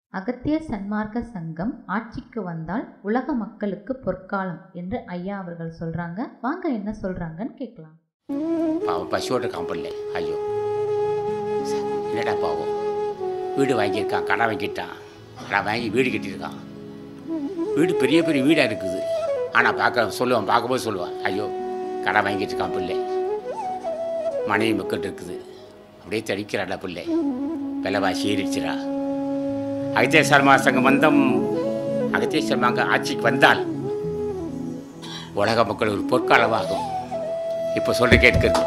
அகத்திய சன்மார்க்க சங்கம் ஆட்சிக்கு வந்தால் உலக மக்களுக்கு பொற்காலம் என்று ஐயா அவர்கள் சொல்றாங்க. வாங்க என்ன சொல்றாங்கன்னு கேட்கலாம். பாவம் பசியோட காம்பல்ல. ஐயோ என்னடா பாவம், வீடு வாங்கியிருக்கான், கடை வாங்கிட்டான், கடை வாங்கி வீடு கட்டியிருக்கான். வீடு பெரிய பெரிய வீடாக இருக்குது. ஆனால் பார்க்கும்போது சொல்லுவான், ஐயோ கடை வாங்கிட்டு இருக்கான் பிள்ளை, மனைவி மக்கள் இருக்குது, அப்படியே தடிக்கிறாடா பிள்ளை, விலைவாசி ஏறிடுச்சுடா. அகத்திய சன்மார்க்க சங்கம் அகத்திய சன்மார்க்க ஆட்சிக்கு வந்தால் உலக மக்கள் ஒரு பொற்காலமாகும். இப்போ சொல்ல கேட்கிறது.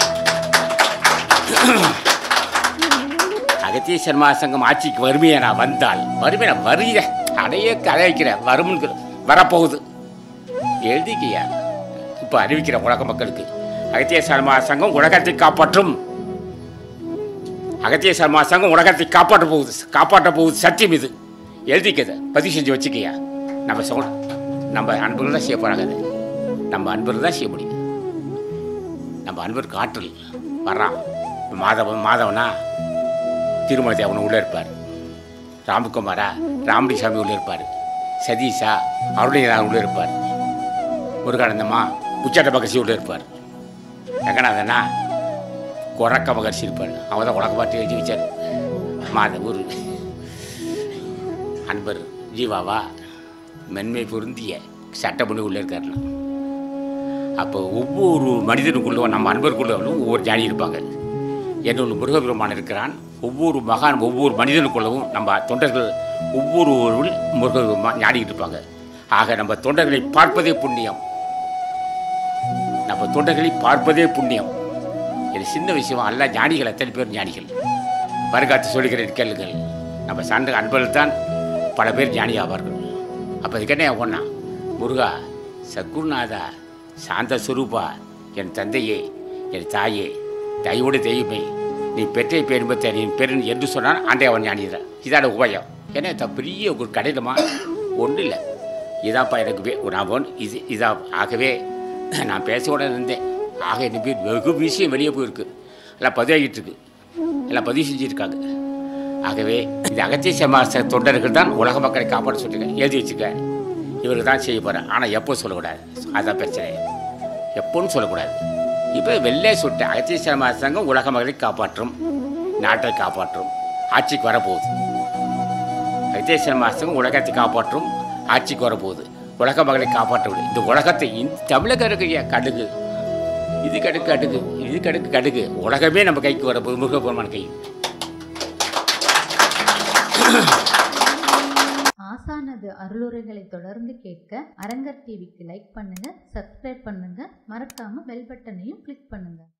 அகத்திய சன்மார்க்க சங்கம் ஆட்சிக்கு வறுமையா வந்தால், வறுமையா வருகிற அடையே கதை வைக்கிற வருமுன்னு வரப்போகுது எழுதிக்கையா. இப்போ அறிவிக்கிற உலக மக்களுக்கு அகத்திய சன்மார்க்க சங்கம் உலகத்தை காப்பாற்றும். அகத்திய சன்மார்க்க சங்கம் உலகத்தை காப்பாற்ற போகுது சத்தியம். இது எழுதிக்கதை பதிவு செஞ்சு வச்சுக்கையா. நம்ம அன்பர்கள் தான் செய்ய போகிறாங்க. நம்ம அன்பர்கள் தான் செய்ய முடியும். நம்ம அன்பருக்கு ஆற்றல் வர்றான். மாதவனா திருமலை அவனை உள்ளே இருப்பார், ராமகுமாரா ராமலிசாமி உள்ளே இருப்பார், சதீஷா அருணையா உள்ளே இருப்பார், முருகானந்தம்மா உச்சாட்ட மகர்ஷி உள்ளே இருப்பார், ரங்கநாதனா கொரக்க மகர்ஷி இருப்பார். அவன் தான் உலக பாட்டு எழுதி வச்சார். மாதவூர் அன்பர் ஜீவாவா மென்மை பொருந்திய சட்டப்படி உள்ளே இருக்காருன்னா, அப்போ ஒவ்வொரு மனிதனுக்குள்ளவும் நம்ம அன்பருக்குள்ளவும் ஒவ்வொரு ஞானி இருப்பாங்க. என்னொன்று முருகபெருமான் இருக்கிறான். ஒவ்வொரு மனிதனுக்குள்ளவும் நம்ம தொண்டர்கள் ஒவ்வொரு முருகபெருமான் ஞானிக்கிட்டு இருப்பாங்க. ஆக நம்ம தொண்டர்களை பார்ப்பதே புண்ணியம். இது சின்ன விஷயம் அல்ல. ஞானிகள் எத்தனை பேர் ஞானிகள் வருகாத்து சொல்லுகிறேன் கேளுங்கள். நம்ம சார்ந்த அன்பர்கள் தான் பல பேர் ஞானி ஆவார்கள். அப்போ இதுக்கென்ன ஒன்றா, முருகா சத்குருநாதா சாந்த சுரூபா, என் தந்தையே, என் தாயே, தயவோடு தெய்வமே, நீ பெற்றை பேரும்பத்தை நீ பெரு என்று சொன்னால் ஆண்டே அவன் ஞானிதான். இதான உபயம். ஏன்னா பெரிய ஒரு கடினமா ஒன்றும் இல்லை. இதான்ப்பா எனக்கு நான் இதா. ஆகவே நான் பேசோட இருந்தேன். ஆக என்ன பேர் வெகு விஷயம் வெளியே போயிருக்கு, எல்லாம் பதிவாகிட்டு இருக்கு, எல்லாம் பதிவு செஞ்சுருக்காங்க. ஆகவே இந்த அகத்திய சன்மார்க்க தொண்டர்கள் தான் உலக மக்களை காப்பாற்ற சொல்லியிருக்கேன். எழுதி வச்சுக்க. இவருக்கு தான் செய்ய போகிறேன். ஆனால் எப்போ சொல்லக்கூடாது, அதுதான் பிரச்சனை. எப்போன்னு சொல்லக்கூடாது. இப்போ வெளிலே சொல்லிட்டேன். அகத்திய சன்மார்க்க சங்கம் உலக மக்களை காப்பாற்றும், நாட்டை காப்பாற்றும், ஆட்சிக்கு வரப்போகுது. அகத்திய சன்மார்க்க சங்கம் உலகத்தை காப்பாற்றும், ஆட்சிக்கு வரப்போகுது. உலக மக்களை காப்பாற்ற இந்த உலகத்தை தமிழக இருக்கிற கடுகு, இது கடுகு உலகமே நம்ம கைக்கு வரப்போகுது. முருகபெருமான் கை. ஆசானது அருளுரைகளை தொடர்ந்து கேட்க அரங்கர் டிவிக்கு லைக் பண்ணுங்க, சப்ஸ்கிரைப் பண்ணுங்க, மறக்காம பெல் பட்டனையும் கிளிக் பண்ணுங்க.